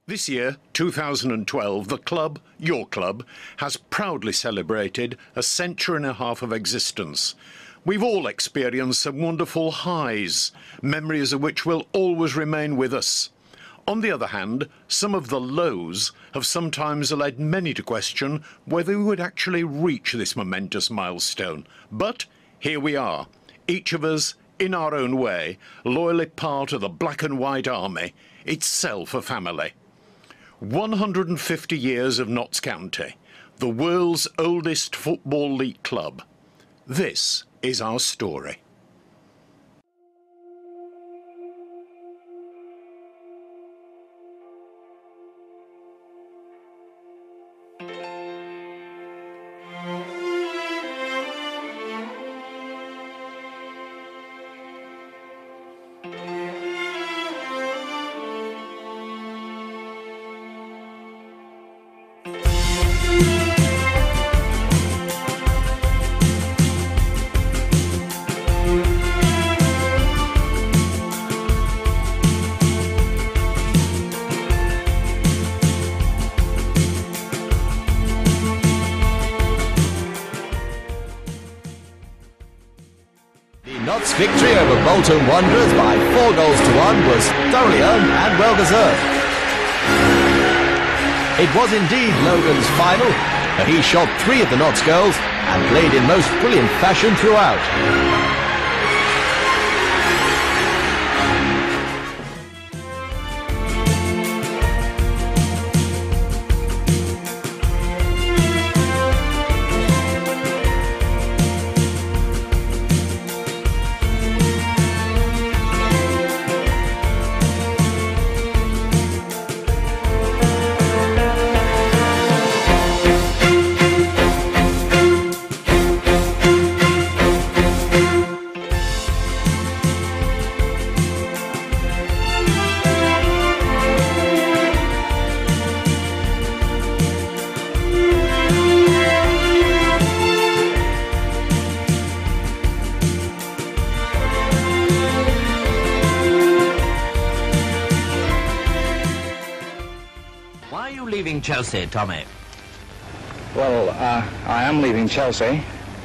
This year, 2012, the club, your club, has proudly celebrated a century and a half of existence. We've all experienced some wonderful highs, memories of which will always remain with us. On the other hand, some of the lows have sometimes led many to question whether we would actually reach this momentous milestone. But here we are, each of us, in our own way, loyally part of the Black and White Army, itself a family. 150 years of Notts County, the world's oldest football league club. This is our story. Notts' victory over Bolton Wanderers by 4 goals to 1 was thoroughly earned and well deserved. It was indeed Logan's final, but he shot 3 of the Notts goals and played in most brilliant fashion throughout. Why are you leaving Chelsea, Tommy? Well, I am leaving Chelsea.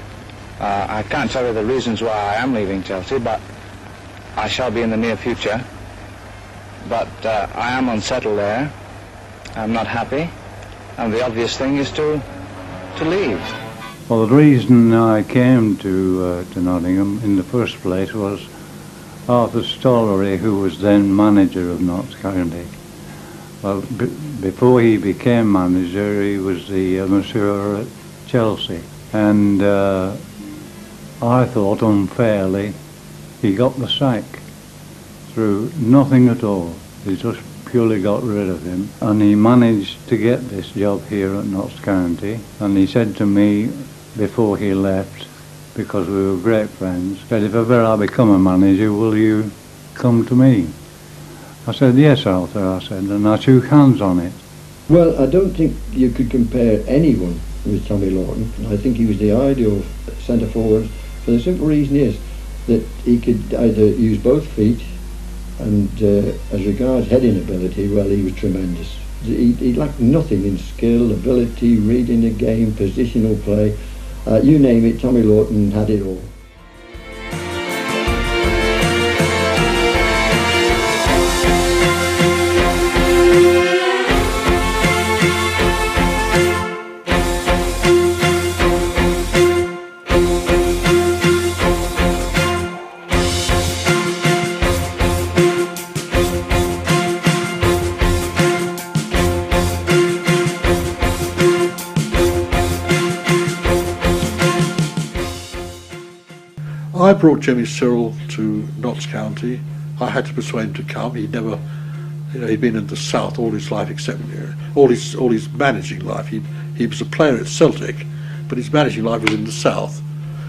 I can't tell you the reasons why I am leaving Chelsea, but I shall be in the near future. But I am unsettled there. I'm not happy. And the obvious thing is to leave. Well, the reason I came to Nottingham in the first place was Arthur Stollery, who was then manager of Notts County. Well, before he became manager, he was the masseur at Chelsea, and I thought unfairly he got the sack through nothing at all. He just purely got rid of him, and he managed to get this job here at Notts County. And he said to me before he left, because we were great friends, said, "If ever I become a manager, will you come to me?" I said, "Yes, Arthur," I said, and I shook hands on it. Well, I don't think you could compare anyone with Tommy Lawton. I think he was the ideal centre forward for the simple reason is that he could either use both feet, and as regards heading ability, well, he was tremendous. He lacked nothing in skill, ability, reading the game, positional play. You name it, Tommy Lawton had it all. I brought Jimmy Cyril to Notts County. I had to persuade him to come. He'd never, he'd been in the south all his life, except all his managing life. He was a player at Celtic, but his managing life was in the south.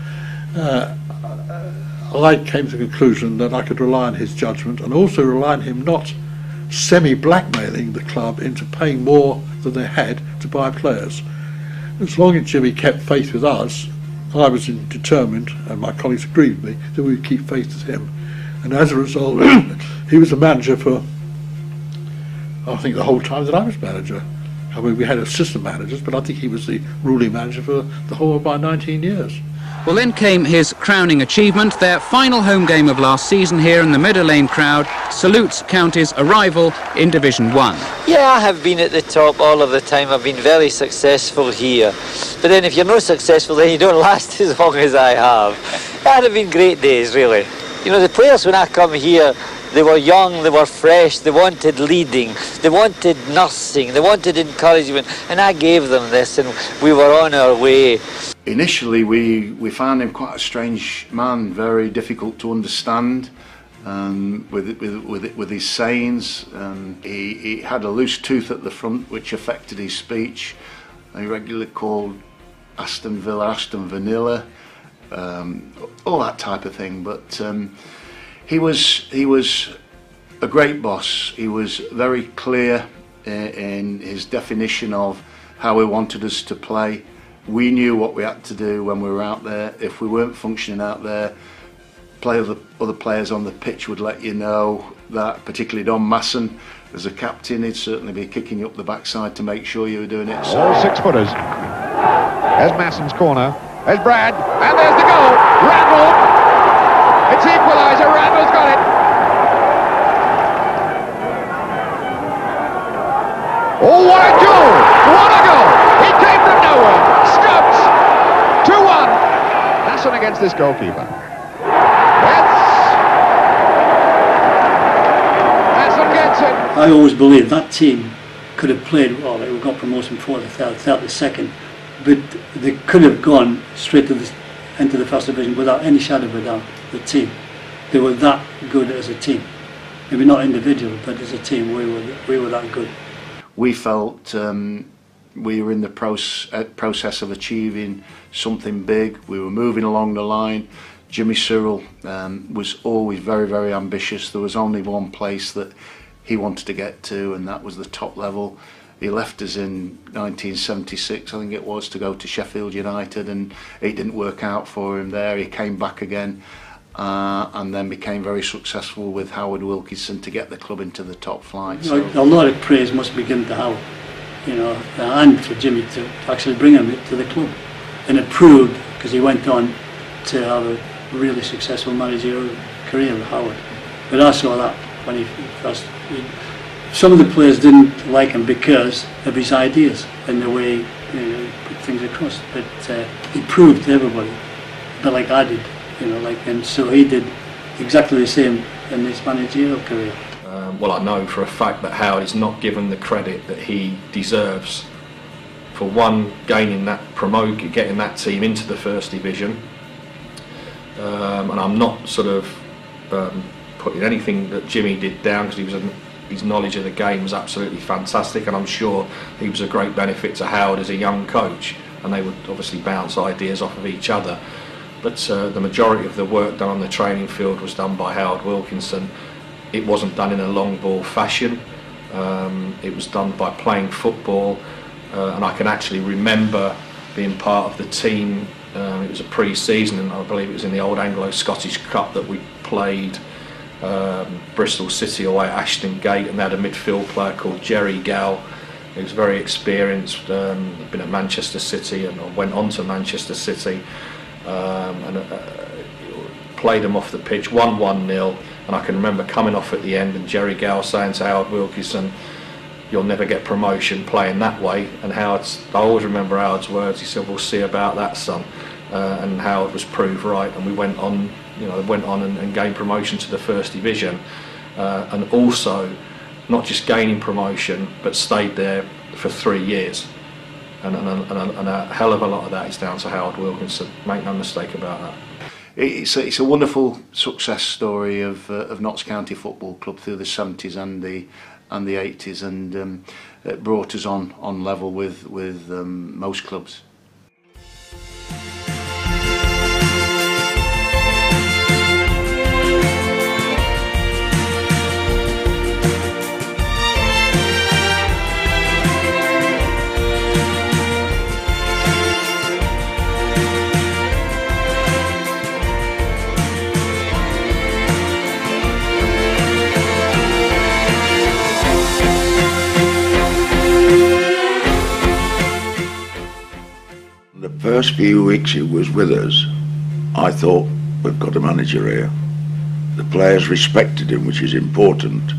I came to the conclusion that I could rely on his judgment and also rely on him not semi-blackmailing the club into paying more than they had to buy players. As long as Jimmy kept faith with us, I was determined, and my colleagues agreed with me, that we would keep faith with him. And as a result, he was a manager for, I think the whole time that I was manager. I mean, we had assistant managers, but I think he was the ruling manager for the whole of about 19 years. Well, then came his crowning achievement. Their final home game of last season here, in the Meadow Lane crowd salutes County's arrival in Division 1. Yeah, I have been at the top all of the time. I've been very successful here. But then if you're not successful, then you don't last as long as I have. That have been great days, really. You know, the players, when I come here, they were young, they were fresh, they wanted leading, they wanted nursing, they wanted encouragement, and I gave them this, and we were on our way. Initially, we found him quite a strange man, very difficult to understand with his sayings. He had a loose tooth at the front, which affected his speech. He regularly called Aston Villa, Aston Vanilla, all that type of thing. But he was a great boss. He was very clear in his definition of how he wanted us to play. We knew what we had to do when we were out there. If we weren't functioning out there, other players on the pitch would let you know that, particularly Don Masson, as a captain, he'd certainly be kicking you up the backside to make sure you were doing it. So. All 6-footers. There's Masson's corner. There's Brad. And there's the goal. Randall. It's the equaliser. Randall's got it. Oh, what a goal! What a goal! He came from nowhere. Scubs. 2-1. Masson against this goalkeeper. Masson gets it. I always believed that team could have played well. They got promotion before the third, the second, but they could have gone straight into the first division without any shadow of a doubt. The team, they were that good as a team. Maybe not individually, but as a team, we were that good. We felt we were in the process of achieving something big. We were moving along the line. Jimmy Cyril was always very, very ambitious. There was only one place that he wanted to get to, and that was the top level. He left us in 1976, I think it was, to go to Sheffield United, and it didn't work out for him there. He came back again and then became very successful with Howard Wilkinson to get the club into the top flight. So. A lot of praise must be given to Howard, you know, and for Jimmy to actually bring him to the club. And it proved, because he went on to have a really successful managerial career with Howard. But I saw that when he first... Some of the players didn't like him because of his ideas and the way he put things across. But he proved to everybody, but like I did, you know, and so he did exactly the same in his managerial career. Well, I know for a fact that Howard is not given the credit that he deserves for one, getting that team into the first division. And I'm not sort of putting anything that Jimmy did down, because his knowledge of the game was absolutely fantastic, and I'm sure he was a great benefit to Howard as a young coach, and they would obviously bounce ideas off of each other. But the majority of the work done on the training field was done by Howard Wilkinson. It wasn't done in a long ball fashion. It was done by playing football, and I can actually remember being part of the team. It was a pre-season, and I believe it was in the old Anglo-Scottish Cup that we played Bristol City away at Ashton Gate, and they had a midfield player called Jerry Gall. He was very experienced, he'd been at Manchester City and went on to Manchester City, and played them off the pitch, won 1-0, and I can remember coming off at the end and Jerry Gall saying to Howard Wilkinson, "You'll never get promotion playing that way." And I always remember Howard's words. He said, "We'll see about that, son." And Howard was proved right, and we went on, and gained promotion to the first division, and also not just gaining promotion, but stayed there for 3 years. And a hell of a lot of that is down to Howard Wilkinson. Make no mistake about that. It's a wonderful success story of Notts County Football Club through the 70s and the 80s, and it brought us on level with most clubs. first few weeks he was with us, I thought, we've got a manager here. The players respected him, which is important,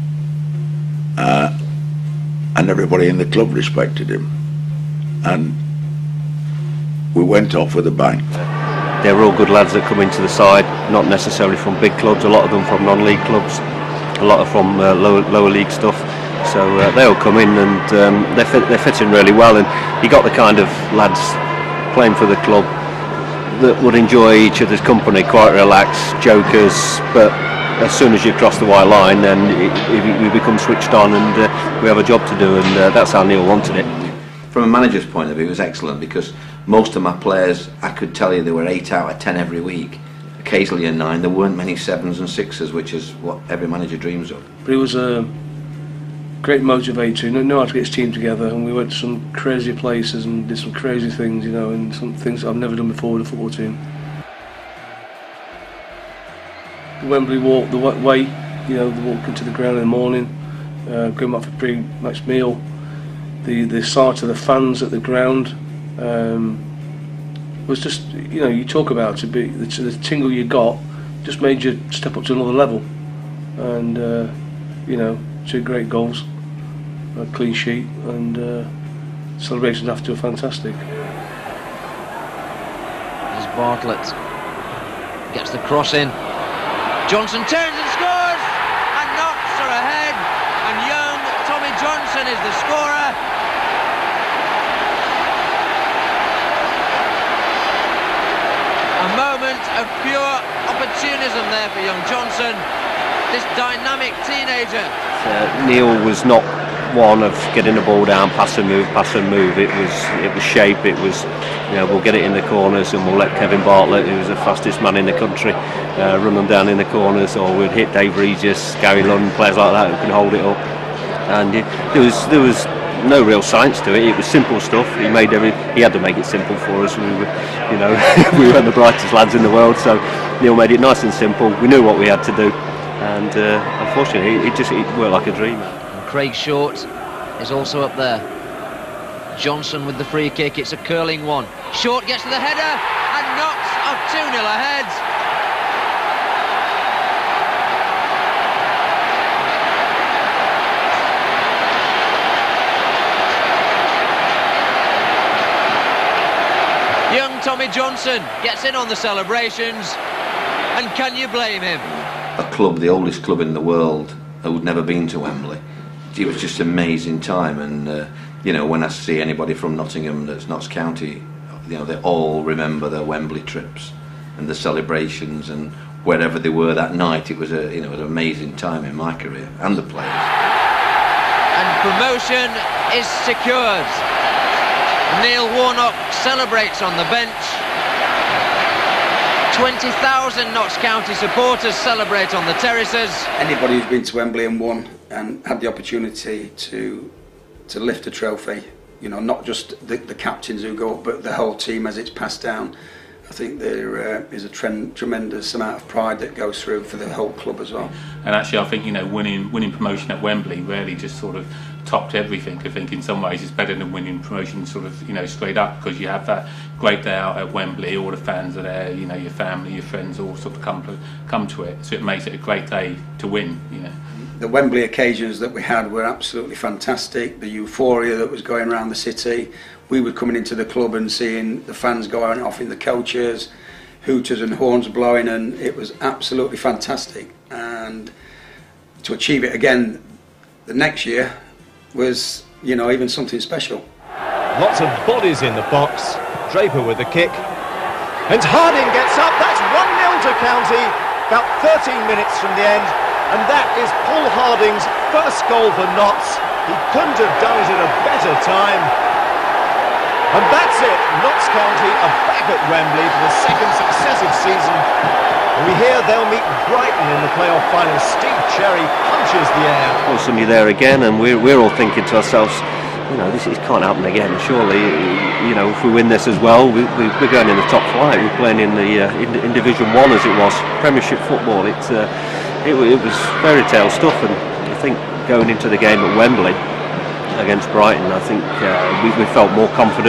and everybody in the club respected him, and we went off with a bang. They're all good lads that come into the side, not necessarily from big clubs, a lot of them from non-league clubs, a lot are from lower league stuff. So they all come in and they fit in really well, and you got the kind of lads playing for the club that would enjoy each other's company, quite relaxed, jokers, but as soon as you cross the white line then we become switched on and we have a job to do, and that's how Neil wanted it. From a manager's point of view, it was excellent because most of my players, I could tell you, they were 8 out of 10 every week, occasionally a 9. There weren't many 7s and 6s, which is what every manager dreams of. But he was a great motivator. He knew how to get his team together, and we went to some crazy places and did some crazy things, you know, and some things I've never done before with a football team. The Wembley walk, the way, you know, the walk into the ground in the morning, going back for pre-match meal, the sight of the fans at the ground was just, you know, you talk about the tingle you got just made you step up to another level, and you know, 2 great goals, a clean sheet, and celebrations after were fantastic. As Bartlett gets the cross in, Johnson turns and scores, and Notts are ahead, and young Tommy Johnson is the scorer. A moment of pure opportunism there for young Johnson, this dynamic teenager. Neil was not one of getting the ball down, pass and move, pass and move. It was shape. It was, you know, we'll get it in the corners and we'll let Kevin Bartlett, who was the fastest man in the country, run them down in the corners, or we'd hit Dave Regis, Gary Lund, players like that who can hold it up. And there was no real science to it. It was simple stuff. He had to make it simple for us. We were, you know, we weren't the brightest lads in the world, so Neil made it nice and simple. We knew what we had to do, and unfortunately, it worked like a dream. And Craig Short is also up there. Johnson with the free kick. It's a curling one. Short gets to the header, and Notts are 2-0 ahead. Young Tommy Johnson gets in on the celebrations, and can you blame him? A club, the oldest club in the world, who'd never been to Wembley. It was just an amazing time, and you know, when I see anybody from Nottingham that's Notts County, you know, they all remember their Wembley trips and the celebrations, and wherever they were that night, it was an amazing time in my career and the players. And promotion is secured. Neil Warnock celebrates on the bench. 20,000 Notts County supporters celebrate on the terraces. Anybody who's been to Wembley and won and had the opportunity to lift a trophy, you know, not just the captains who go up, but the whole team as it's passed down, I think there is a tremendous amount of pride that goes through for the whole club as well. And actually, I think, you know, winning promotion at Wembley really just sort of topped everything. I think in some ways it's better than winning promotion sort of, you know, straight up, because you have that great day out at Wembley, all the fans are there, you know, your family, your friends all sort of come to it, so it makes it a great day to win, you know. The Wembley occasions that we had were absolutely fantastic. The euphoria that was going around the city. We were coming into the club and seeing the fans going off in the coaches, hooters and horns blowing, and it was absolutely fantastic. And to achieve it again the next year was, you know, even something special. Lots of bodies in the box. Draper with the kick. And Harding gets up. That's 1-0 to County. About 13 minutes from the end. And that is Paul Harding's first goal for Notts. He couldn't have done it at a better time. And that's it. Notts County are back at Wembley for the second successive season. And we hear they'll meet Brighton in the playoff final. Steve Cherry punches the air. Well, suddenly there again, and we're all thinking to ourselves, you know, this can't happen again. Surely, you know, if we win this as well, we're going in the top flight. We're playing in the in Division 1 as it was, Premiership football. It was fairy tale stuff, and I think going into the game at Wembley against Brighton, I think we felt more confident.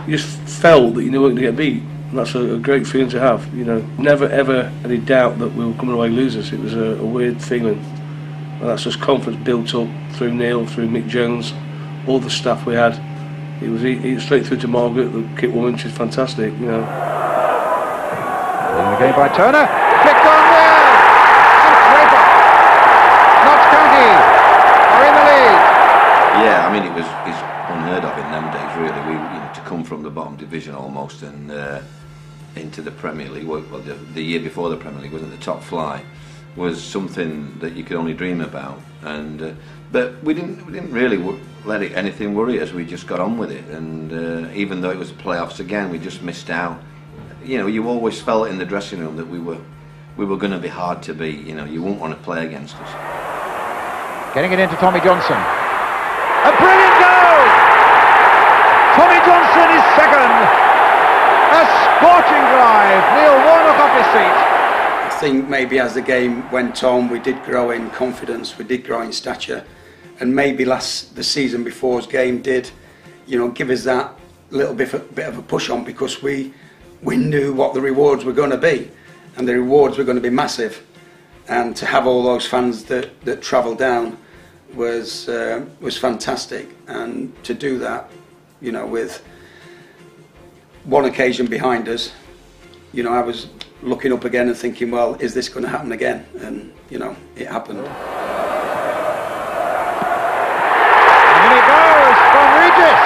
you just felt that you weren't going to get beat. And that's a great feeling to have, you know. Never ever any doubt that we were coming away losers. It was a weird feeling. And that's just confidence built up through Neil, through Mick Jones, all the staff we had. It was straight through to Margaret, the kit woman. She's fantastic, you know. In the game by Turner, flicked on there. Draper. Notts County are in the lead. Yeah, I mean it's unheard of in them days, really. To come from the bottom division almost and into the Premier League. Well, the year before the Premier League, wasn't the top flight, was something that you could only dream about. And but we didn't really let anything worry us. We just got on with it. And even though it was the playoffs again, we just missed out. You know, you always felt in the dressing room that we were going to be hard to beat. You know, you wouldn't want to play against us. Getting it into Tommy Johnson. A brilliant goal! Tommy Johnson is second. A scorching drive. Neil Warnock off his seat. I think maybe as the game went on, we did grow in confidence, we did grow in stature, and maybe the season before's game did, you know, give us that little bit of a push on, because we knew what the rewards were going to be, and the rewards were going to be massive. And to have all those fans that travelled down was fantastic, and to do that, you know, with one occasion behind us, you know, I was looking up again and thinking, well, is this going to happen again? And you know, it happened. And it goes from Regis.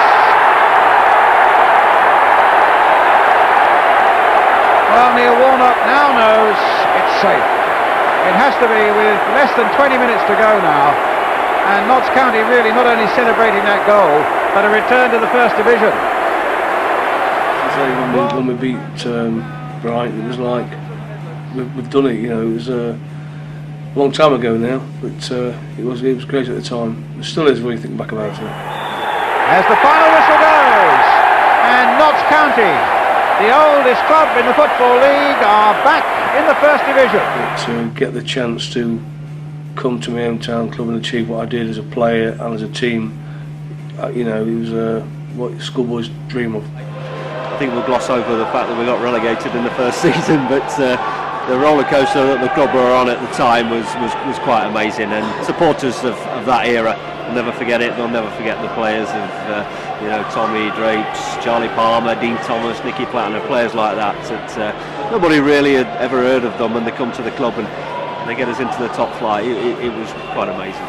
Well, Neil Warnock now knows it's safe. It has to be, with less than 20 minutes to go now. And Notts County really not only celebrating that goal, but a return to the First Division. When we beat Brighton, it was like we've done it. You know, it was a long time ago now, but it was great at the time. It still is when you think back about it. As the final whistle goes, and Notts County, the oldest club in the Football League, are back in the First Division. To get the chance to come to my hometown club and achieve what I did as a player and as a team, you know, it was what schoolboys dream of. I think we'll gloss over the fact that we got relegated in the first season, but the roller coaster that the club were on at the time was quite amazing, and supporters of that era will never forget it. They'll never forget the players of you know, Tommy Drapes, Charlie Palmer, Dean Thomas, Nicky Platten, players like that. Nobody really had ever heard of them when they come to the club and they get us into the top flight. It was quite amazing.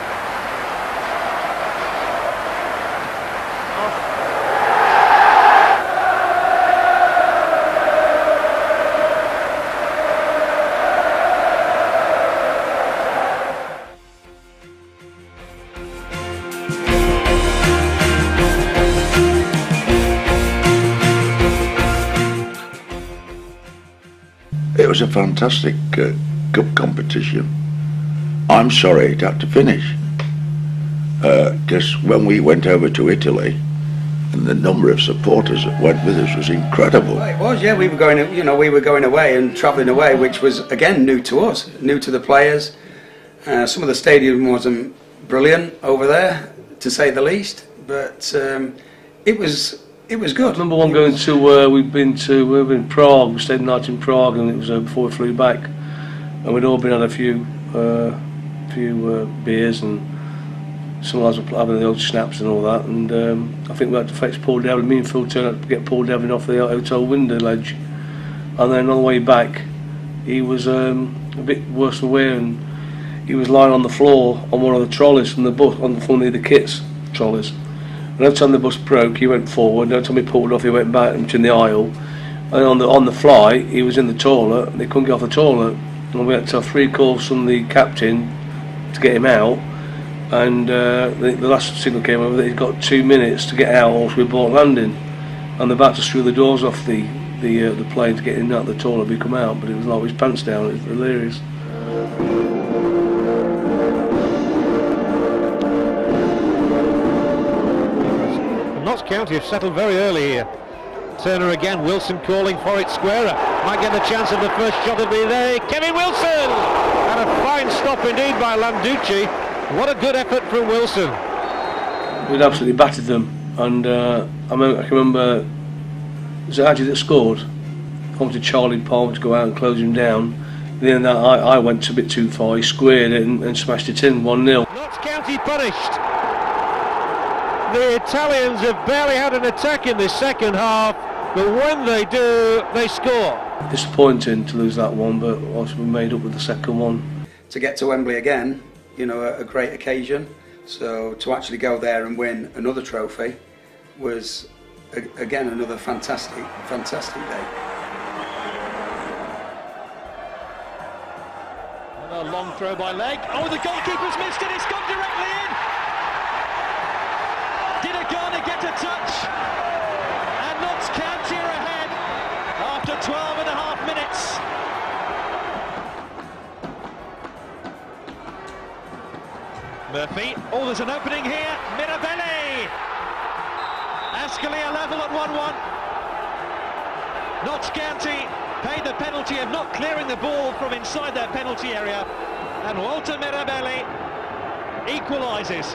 It was a fantastic cup competition. I'm sorry it had to finish, because when we went over to Italy, and the number of supporters that went with us was incredible. Well, it was, yeah. We were going, you know, we were going away and travelling away, which was again new to us, new to the players. Some of the stadium wasn't brilliant over there, to say the least, but it was good. Number one, going to we were in Prague. We stayed the night in Prague, and it was before we flew back, and we'd all been had a few beers, and some lads were having the old schnapps and all that. And I think we had to fetch Paul Devlin. Me and Phil turned up to get Paul Devlin off the hotel window ledge, and then on the way back, he was a bit worse for wear, and he was lying on the floor on one of the trolleys from the bus, on one of the kits trolleys. And every time the bus broke, he went forward. Every time he pulled off, he went back into the aisle. And on the fly, he was in the toilet, and they couldn't get off the toilet. And we had to have 3 calls from the captain to get him out. And the last signal came over that he'd got 2 minutes to get out, or else we bought landing. And they're about to screw the doors off the plane to get in and out of the toilet. We come out, but it was like his pants down. It was hilarious. Notts County have settled very early here. Turner again, Wilson calling for it, squarer. Might get the chance of the first shot of the day. Kevin Wilson! And a fine stop indeed by Landucci. What a good effort from Wilson. We'd absolutely battered them, and I can remember was it Hadji that scored? I wanted Charlie Palmer to go out and close him down. Then I went a bit too far. He squared it and smashed it in, 1-0. Notts County punished. The Italians have barely had an attack in this second half, but when they do, they score. Disappointing to lose that one, but also we made up with the second one. To get to Wembley again, you know, a great occasion. So to actually go there and win another trophy was, again, another fantastic day. A long throw by leg. Oh, the goalkeeper's missed it. It's gone directly in. Did Agana get a touch? And Notts County are ahead after 12 and a half minutes. Murphy. Oh, there's an opening here. Mirabelli. Ascoli are level at 1-1. Notts County paid the penalty of not clearing the ball from inside their penalty area, and Walter Mirabelli equalises.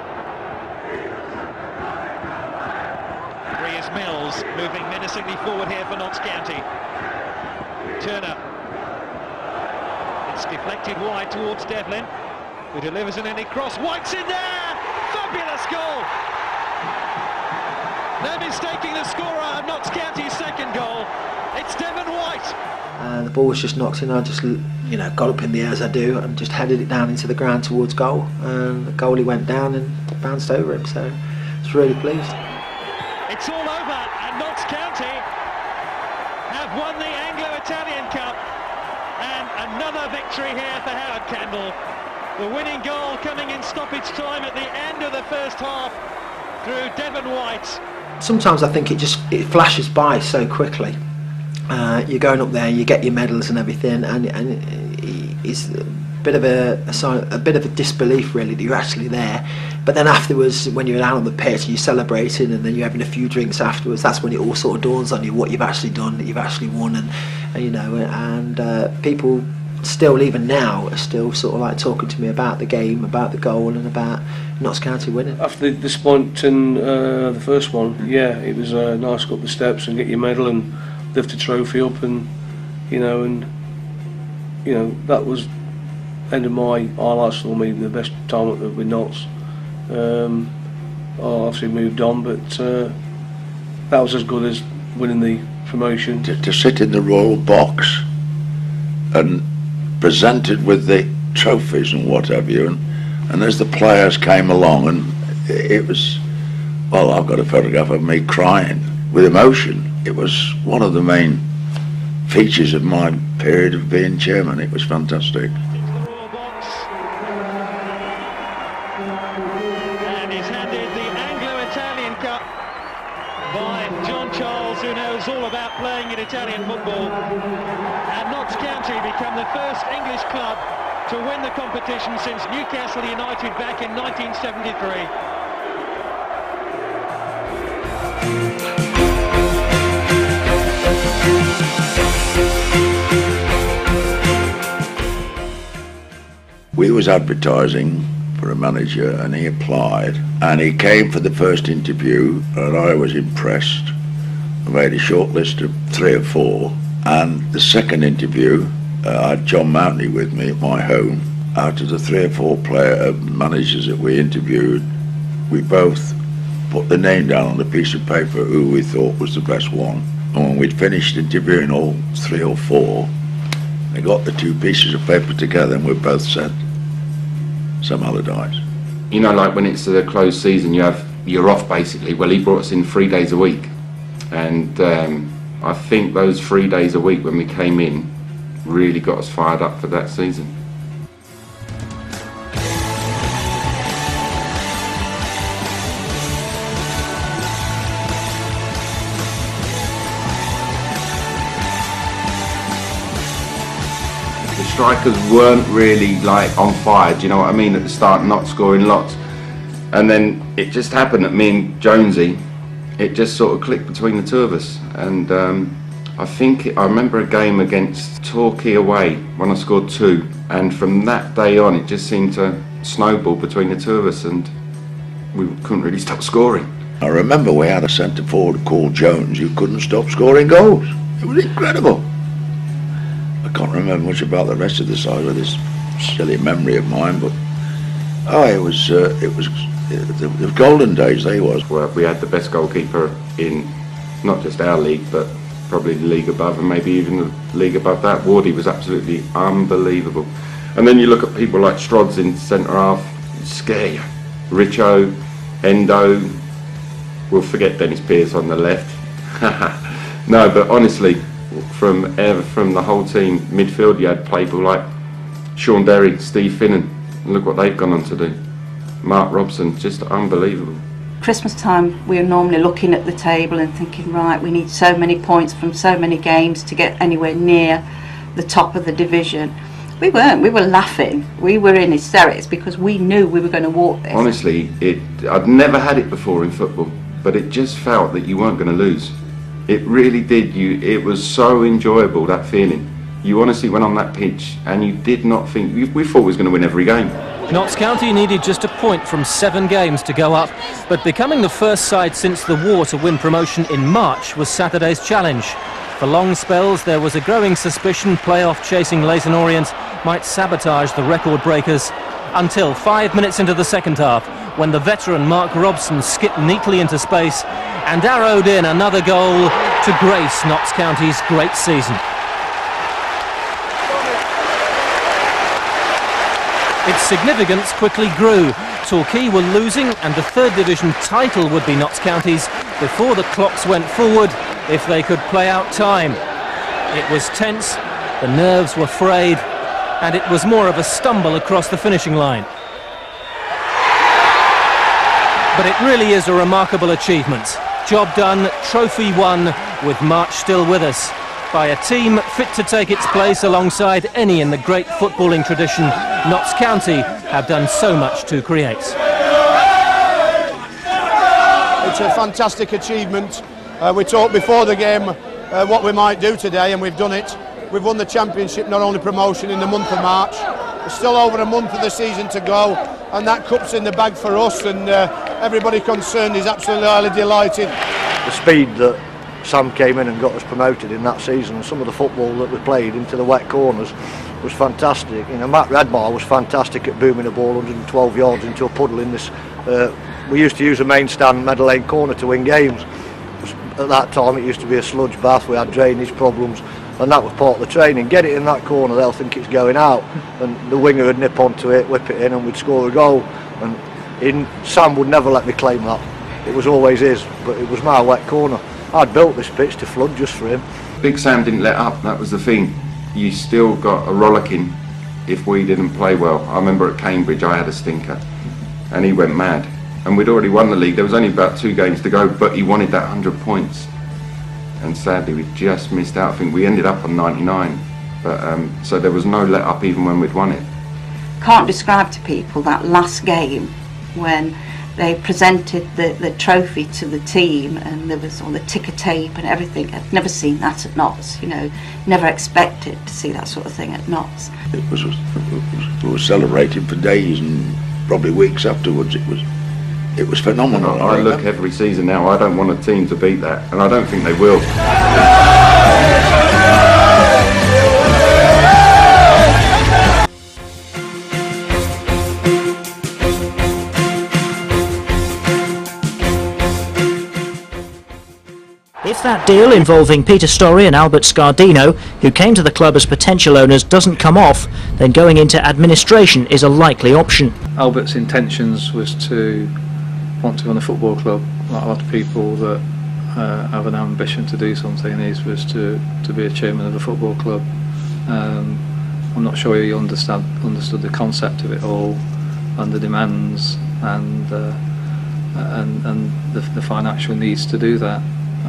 Rhys Mills moving menacingly forward here for Notts County. Turner. It's deflected wide towards Devlin, who delivers an early cross. White's in there! Fabulous goal! They're mistaking the scorer of Notts County's second goal. It's Devon White. The ball was just knocked in. I just, got up in the air as I do and just headed it down into the ground towards goal. And the goalie went down and bounced over him. So I was really pleased. It's all over, and Notts County have won the Anglo-Italian Cup. And another victory here for Howard Kendall. The winning goal coming in stoppage time at the end of the first half through Devon White. Sometimes I think it flashes by so quickly. You're going up there, you get your medals and everything, and it's a bit of a bit of a disbelief really that you're actually there. But then afterwards, when you're out on the pitch and you're celebrating, and then you're having a few drinks afterwards, that's when it all sort of dawns on you what you've actually done, that you've actually won, and people still, even now, are still sort of like talking to me about the game, about the goal, and about Notts County winning. After the disappointment in the first one, yeah, it was nice to go up the steps and get your medal and lift the trophy up, and that was end of my highlights for me, the best time with Notts. I obviously moved on, but that was as good as winning the promotion. To sit in the royal box and presented with the trophies and what have you, and as the players came along, and it was, well, I've got a photograph of me crying with emotion. It was one of the main features of my period of being chairman. It was fantastic. And he's handed the Anglo-Italian Cup by John Charles, who knows all about playing in Italian football. And Notts County become the first English club to win the competition since Newcastle United back in 1973. We was advertising for a manager, and he applied, and he came for the first interview, and I was impressed. I made a short list of 3 or 4, and the second interview I had John Mountney with me at my home. Out of the 3 or 4 managers that we interviewed, we both put the name down on a piece of paper who we thought was the best one. And when we'd finished interviewing all 3 or 4, they got the 2 pieces of paper together and we both said, Sam Allardyce. You know, like when it's a closed season, you're off basically. Well, he brought us in 3 days a week, and I think those 3 days a week when we came in really got us fired up for that season. The strikers weren't really like on fire, do you know what I mean, at the start, not scoring lots. And then it just happened that me and Jonesy, it just sort of clicked between the 2 of us. And I remember a game against Torquay away when I scored 2, and from that day on it just seemed to snowball between the 2 of us, and we couldn't really stop scoring. I remember we had a centre forward called Jones who couldn't stop scoring goals. It was incredible. I can't remember much about the rest of the side with this silly memory of mine, but it was the golden days. They was. Well, we had the best goalkeeper in not just our league, but probably the league above, and maybe even the league above that. Wardy was absolutely unbelievable. And then you look at people like Strods in centre half, scare you. Richo, Endo. We'll forget Dennis Pearce on the left. No, but honestly, from the whole team, midfield, you had people like Sean Derry, Steve Finnan, and look what they've gone on to do. Mark Robson, just unbelievable. Christmas time, we're normally looking at the table and thinking, right, we need so many points from so many games to get anywhere near the top of the division. We weren't. We were laughing. We were in hysterics because we knew we were going to walk this. Honestly, I'd never had it before in football, but it just felt that you weren't going to lose. It really did. It was so enjoyable, that feeling. You honestly went on that pitch and you did not think, we thought we was going to win every game. Notts County needed just a point from 7 games to go up, but becoming the first side since the war to win promotion in March was Saturday's challenge. For long spells, there was a growing suspicion playoff-chasing Leyton Orient might sabotage the record breakers, until 5 minutes into the second half, when the veteran Mark Robson skipped neatly into space and arrowed in another goal to grace Notts County's great season. Its significance quickly grew. Torquay were losing and the third division title would be Notts County's before the clocks went forward if they could play out time. It was tense, the nerves were frayed, and it was more of a stumble across the finishing line. But it really is a remarkable achievement. Job done, trophy won, with March still with us, by a team fit to take its place alongside any in the great footballing tradition Notts County have done so much to create. It's a fantastic achievement. We talked before the game what we might do today, and we've done it. We've won the championship, not only promotion, in the month of March. There's still over a month of the season to go, and that cup's in the bag for us, and everybody concerned is absolutely highly delighted. The speed that Sam came in and got us promoted in that season, and some of the football that we played into the wet corners was fantastic. You know, Matt Redbar was fantastic at booming a ball 112 yards into a puddle in this. We used to use a main stand Meadow Lane corner to win games. At that time it used to be a sludge bath, we had drainage problems, and that was part of the training. Get it in that corner, they'll think it's going out, and the winger would nip onto it, whip it in, and we'd score a goal. And Sam would never let me claim that. It was always his, but it was my wet corner. I'd built this pitch to flood just for him. Big Sam didn't let up, that was the thing. You still got a rollicking if we didn't play well. I remember at Cambridge I had a stinker and he went mad. And we'd already won the league, there was only about 2 games to go, but he wanted that 100 points. And sadly we just missed out. I think we ended up on 99. But so there was no let up even when we'd won it. Can't describe to people that last game when they presented the trophy to the team and there was all the ticker tape and everything. I've never seen that at Notts, you know, never expected to see that sort of thing at Notts. We were celebrating for days and probably weeks afterwards. It was phenomenal. I look every season now, I don't want a team to beat that, and I don't think they will. If that deal involving Peter Storey and Albert Scardino, who came to the club as potential owners, doesn't come off, then going into administration is a likely option. Albert's intentions was to want to run a football club, like a lot of people that have an ambition to do something. His was to be a chairman of a football club. I'm not sure he understood the concept of it all, and the demands and the financial needs to do that.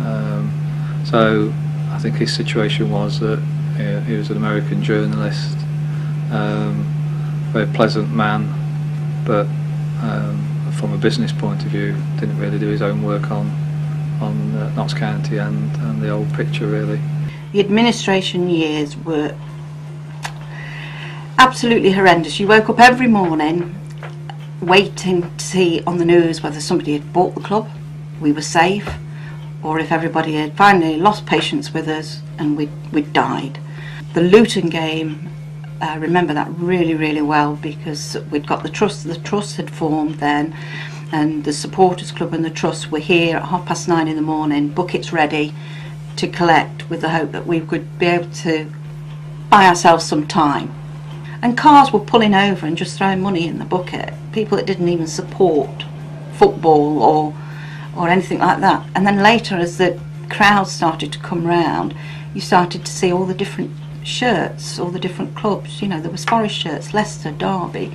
So I think his situation was that he was an American journalist, very pleasant man, but from a business point of view didn't really do his own work on Notts County and the old picture really. The administration years were absolutely horrendous. You woke up every morning waiting to see on the news whether somebody had bought the club, we were safe, or if everybody had finally lost patience with us and we'd died. The Luton game, I remember that really, really well, because we'd got the trust had formed then, and the supporters club and the trust were here at 9:30 in the morning, buckets ready to collect, with the hope that we could be able to buy ourselves some time. And cars were pulling over and just throwing money in the bucket, people that didn't even support football or anything like that. And then later, as the crowds started to come round, you started to see all the different shirts, all the different clubs. You know, there was Forest shirts, Leicester, Derby,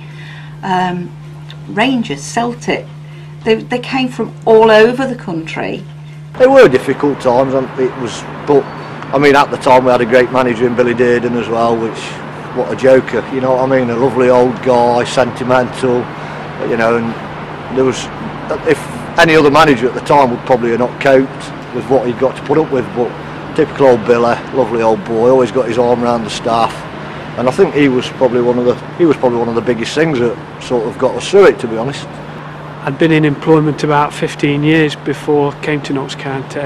Rangers, Celtic. They came from all over the country. They were difficult times, and but I mean, at the time we had a great manager in Billy Dearden as well, which, what a joker, you know what I mean, a lovely old guy, sentimental, you know, and there was, if any other manager at the time would probably have not coped with what he'd got to put up with, but typical old Billy, lovely old boy, always got his arm around the staff, and I think he was probably one of the biggest things that sort of got us through it, to be honest. I'd been in employment about 15 years before I came to Notts County,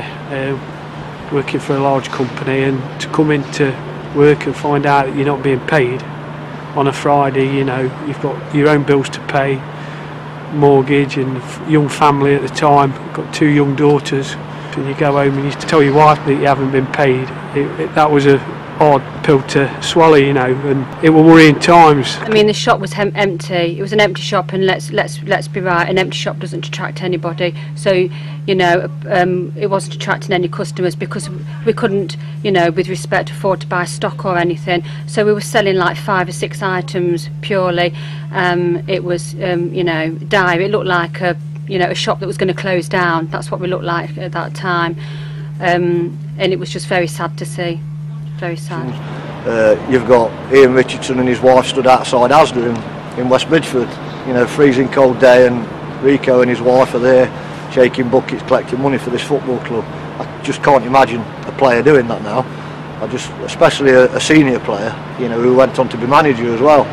working for a large company, and to come into work and find out that you're not being paid on a Friday, you know, you've got your own bills to pay, mortgage, and young family at the time, got 2 young daughters, and you go home and you tell your wife that you haven't been paid. That was a hard pill to swallow, you know, and it were worrying times. I mean, the shop was empty. It was an empty shop, and let's be right, an empty shop doesn't attract anybody. So, you know, it wasn't attracting any customers because we couldn't, you know, with respect, afford to buy stock or anything. So we were selling like 5 or 6 items purely. It was, you know, dire. It looked like a shop that was going to close down. That's what we looked like at that time, and it was just very sad to see. Very sad. You've got Ian Richardson and his wife stood outside Asda in West Midford, you know, freezing cold day, and Rico and his wife are there shaking buckets, collecting money for this football club. I just can't imagine a player doing that now. Especially a senior player, you know, who went on to be manager as well.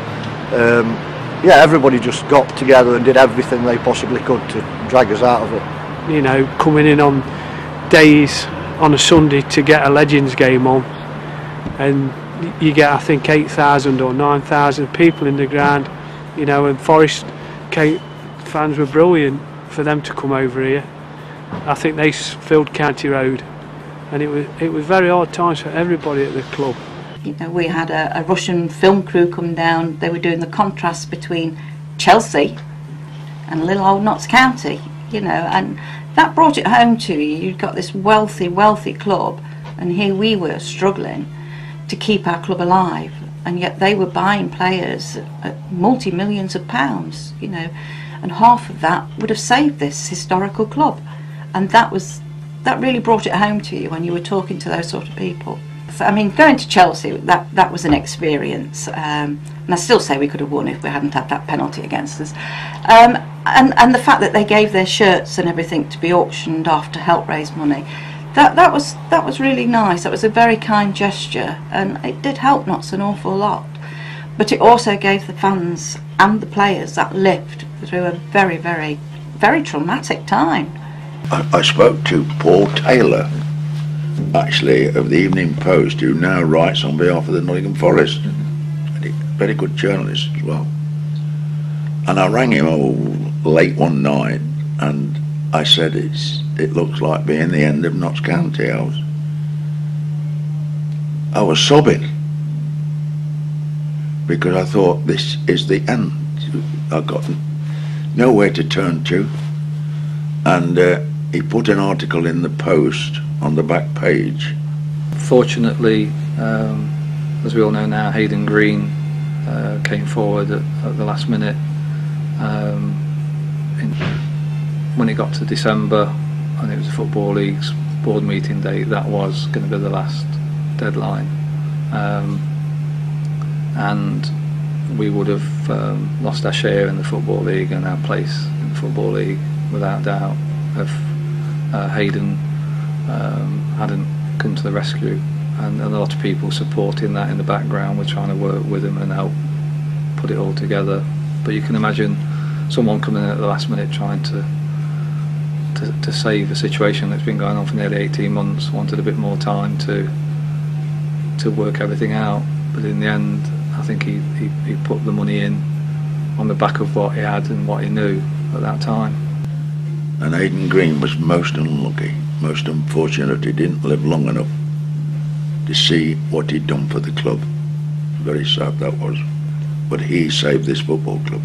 Yeah, everybody just got together and did everything they possibly could to drag us out of it. You know, coming in on days on a Sunday to get a Legends game on, and you get, I think, 8,000 or 9,000 people in the ground, you know, and Forest fans were brilliant for them to come over here. I think they filled County Road, and it was very hard times for everybody at the club. You know, we had a Russian film crew come down. They were doing the contrast between Chelsea and little old Notts County, you know, and that brought it home to you. You'd got this wealthy club, and here we were struggling to keep our club alive, and yet they were buying players at multi-millions of pounds, you know, and half of that would have saved this historical club. And that really brought it home to you when you were talking to those sort of people. I mean, going to Chelsea, that was an experience, and I still say we could have won if we hadn't had that penalty against us. And the fact that they gave their shirts and everything to be auctioned off to help raise money, that was really nice. That was a very kind gesture, and it did help Notts an awful lot. But it also gave the fans and the players that lift through a very, very, very traumatic time. I spoke to Paul Taylor, actually, of the Evening Post, who now writes on behalf of the Nottingham Forest. Very good journalist as well. And I rang him late one night, and I said, it looks like being the end of Notts County. I was sobbing, because I thought, this is the end. I've got nowhere to turn to. And he put an article in the Post on the back page. Fortunately, as we all know now, Hayden Green came forward at the last minute. When it got to December, and it was the Football League's board meeting date, that was going to be the last deadline, and we would have lost our share in the Football League and our place in the Football League without doubt if Hayden hadn't come to the rescue, and a lot of people supporting that in the background were trying to work with him and help put it all together. But you can imagine someone coming in at the last minute trying to to save a situation that's been going on for nearly 18 months, wanted a bit more time to work everything out. But in the end, I think he put the money in on the back of what he had and what he knew at that time. And Aidan Green was most unlucky, most unfortunate. He didn't live long enough to see what he'd done for the club. Very sad that was. But he saved this football club.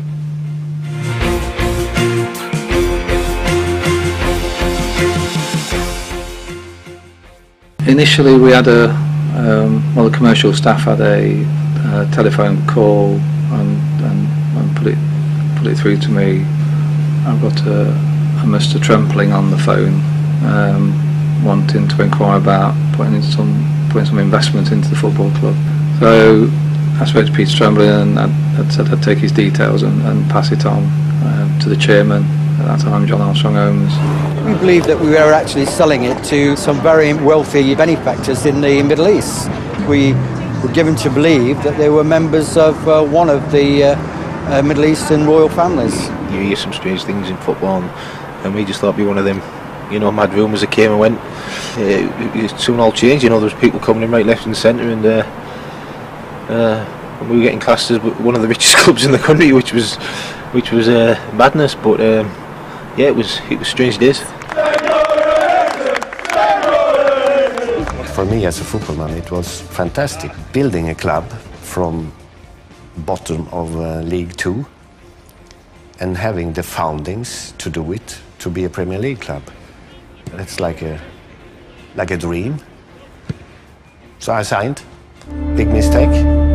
Initially we had the commercial staff had a telephone call and put it through to me. I've got a Mr. Trempling on the phone, wanting to inquire about putting some investment into the football club. So I spoke to Peter Trembling and I said I'd take his details and pass it on to the chairman at that time, John Armstrong Holmes. We believe that we were actually selling it to some very wealthy benefactors in the Middle East. We were given to believe that they were members of one of the Middle Eastern royal families. You hear some strange things in football, and we just thought it'd be one of them, mad rumours that came and went. It soon all changed. There was people coming in right, left and centre, and we were getting classed as one of the richest clubs in the country, which was madness. But it was strange days. For me as a footballman, it was fantastic building a club from bottom of League 2 and having the foundings to do it, to be a Premier League club. It's like a dream. So I signed. Big mistake.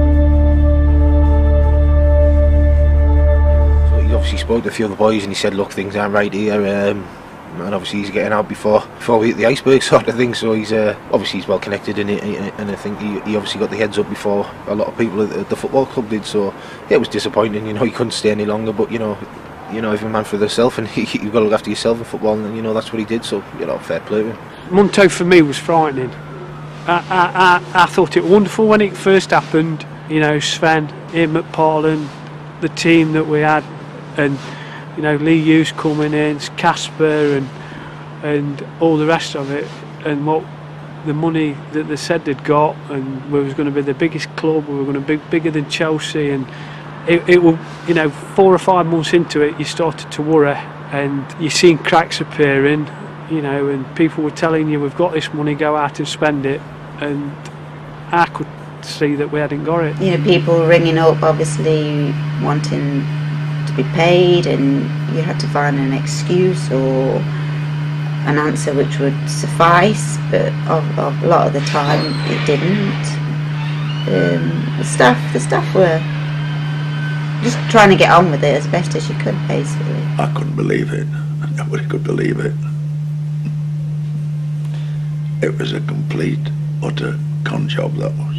So he obviously spoke to a few of the boys and he said, look, things aren't right here. And obviously he's getting out before we hit the iceberg sort of thing. So he's obviously he's well connected in it, and I think he obviously got the heads up before a lot of people at the football club did. So it was disappointing. He couldn't stay any longer. But every man for themselves, and you've got to look after yourself in football, and that's what he did. So fair play to him. Munto for me was frightening. I thought it wonderful when it first happened. Sven, Ian McParlin, the team that we had, and Lee Hughes coming in, Casper and all the rest of it, and what the money that they said they'd got, and we was going to be the biggest club, we were going to be bigger than Chelsea, and it will, 4 or 5 months into it, you started to worry, and you're seeing cracks appearing, and people were telling you, we've got this money, go out and spend it, and I could see that we hadn't got it. People were ringing up, obviously wanting to be paid, and you had to find an excuse or an answer which would suffice, but a lot of the time it didn't. The staff were just trying to get on with it as best as you could, basically. I couldn't believe it. Nobody could believe it. It was a complete, utter con job, that was.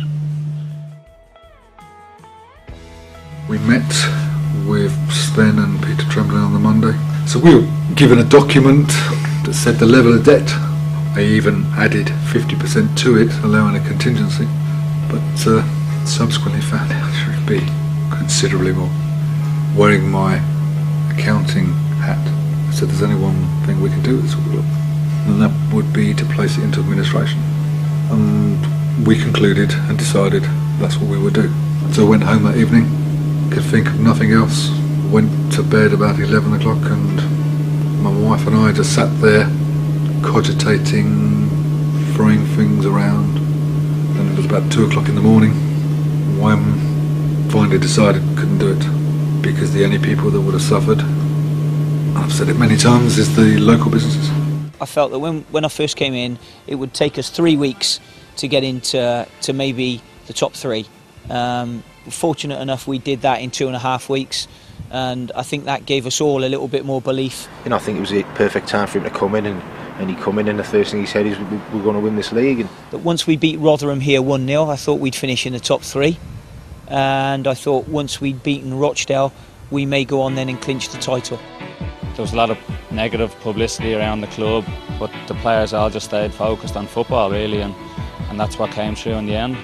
We met with Sven and Peter Trembling on the Monday. So we were given a document that said the level of debt. They even added 50% to it, allowing a contingency, but subsequently found out it would be considerably more. Wearing my accounting hat, I said there's only one thing we can do at this club, and that would be to place it into administration. And we concluded and decided that's what we would do. So I went home that evening, could think of nothing else, went to bed about 11 o'clock, and my wife and I just sat there cogitating, throwing things around, and it was about 2 o'clock in the morning when finally decided couldn't do it, because the only people that would have suffered, I've said it many times, is the local businesses. I felt that when I first came in, it would take us 3 weeks to get into maybe the top 3. Fortunate enough, we did that in 2.5 weeks, and I think that gave us all a little bit more belief. I think it was a perfect time for him to come in, and he come in and the first thing he said is we're going to win this league. And but once we beat Rotherham here 1-0, I thought we'd finish in the top 3, and I thought once we'd beaten Rochdale, we may go on then and clinch the title. There was a lot of negative publicity around the club, but the players all just stayed focused on football really, and that's what came through in the end.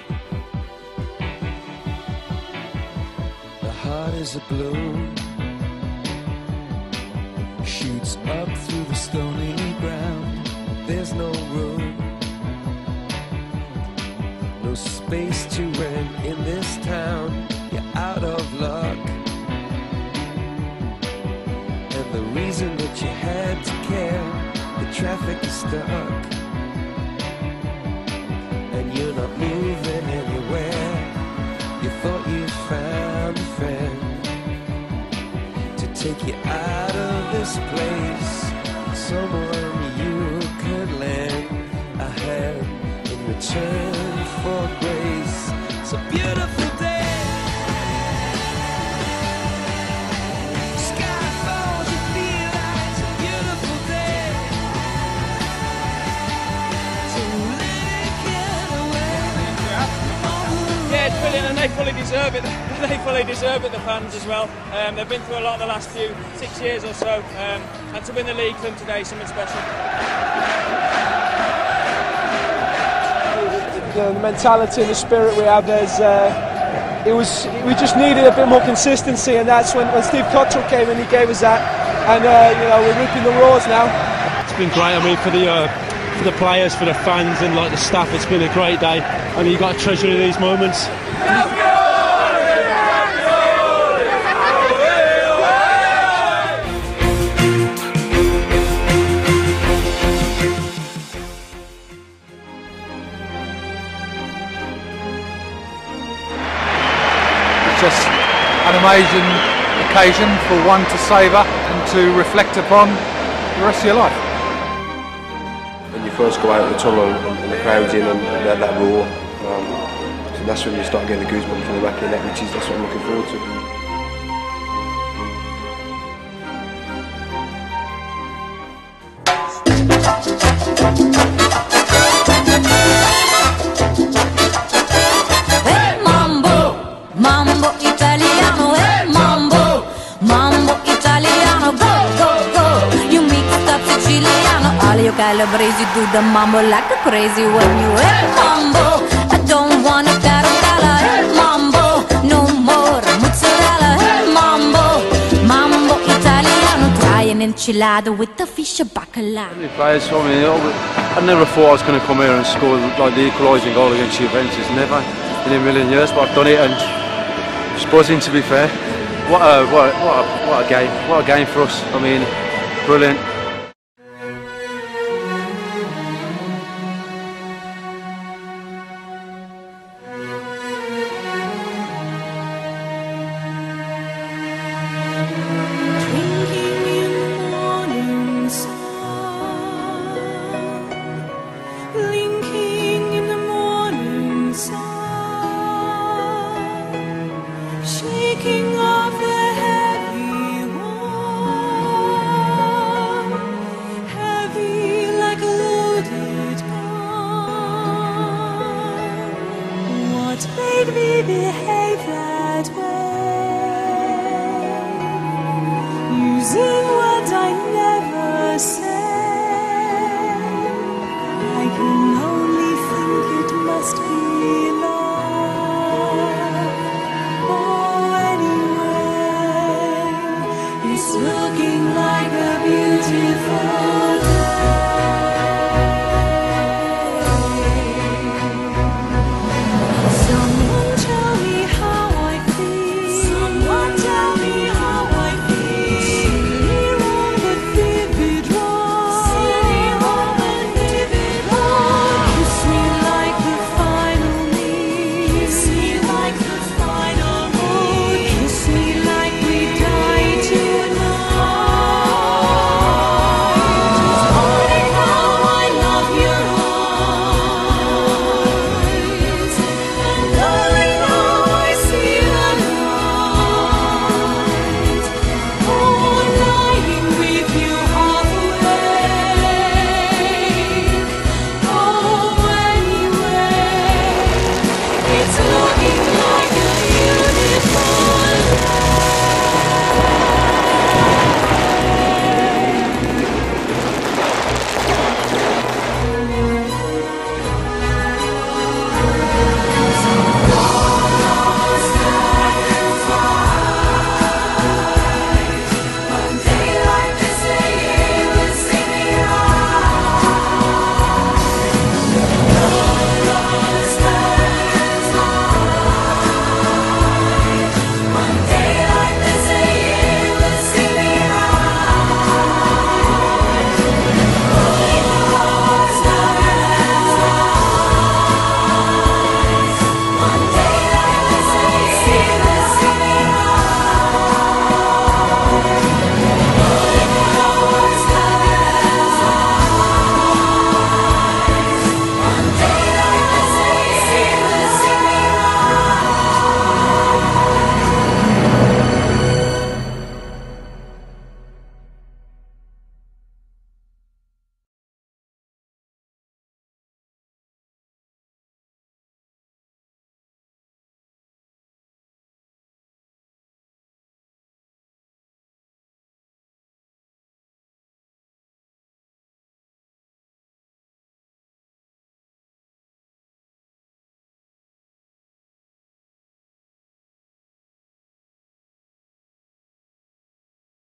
The heart is a blue, shoots up through the stony there's no room, no space to rent in this town. You're out of luck, and the reason that you had to care, the traffic is stuck, and you're not moving anywhere. You thought you found a friend to take you out of this place, someone you could lend a hand in return for grace. It's a beautiful day. Sky falls, you feel like it's a beautiful day. So let it get away. Yeah, it's brilliant, and they fully deserve it. They fully deserve it, the fans as well. They've been through a lot the last 6 years or so, and to win the league for them today is something special. The mentality and the spirit we have, we just needed a bit more consistency, and that's when Steve Cottrell came in, he gave us that, and we're reaping the rewards now. It's been great. I mean, for the players, for the fans, and like the staff, it's been a great day, and you've got to treasure these moments. Just an amazing occasion for one to savour and to reflect upon the rest of your life. When you first go out of the tunnel and the crowd's in and that roar, so that's when you start getting the goosebumps from the back of your neck, which is that's what I'm looking forward to. Mambo italiano, hey mambo, mambo italiano, go, go, go. You mixed up Siciliano, all you Calabrese do the mambo like a crazy when you, hey mambo. I don't want a tarantella, hey mambo, no more mozzarella, hey mambo, mambo italiano. Try an enchilada with the fish bacala. Players, I mean, I never thought I was going to come here and score like the equalising goal against Juventus, never in a million years, but I've done it, and it's buzzing, to be fair. What a game! What a game for us. I mean, brilliant. Shaking off the heavy wall, heavy like a loaded gun. What made me behave that way? Using words I never said. I can only think it must be love. It's looking like a beautiful